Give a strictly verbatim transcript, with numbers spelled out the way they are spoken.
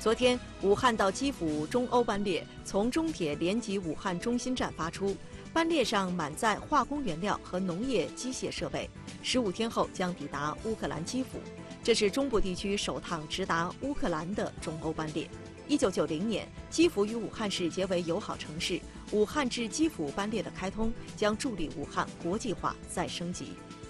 昨天，武汉到基辅中欧班列从中铁连吉武汉中心站发出，班列上满载化工原料和农业机械设备，十五天后将抵达乌克兰基辅。这是中部地区首趟直达乌克兰的中欧班列。一九九零年，基辅与武汉市结为友好城市，武汉至基辅班列的开通将助力武汉国际化再升级。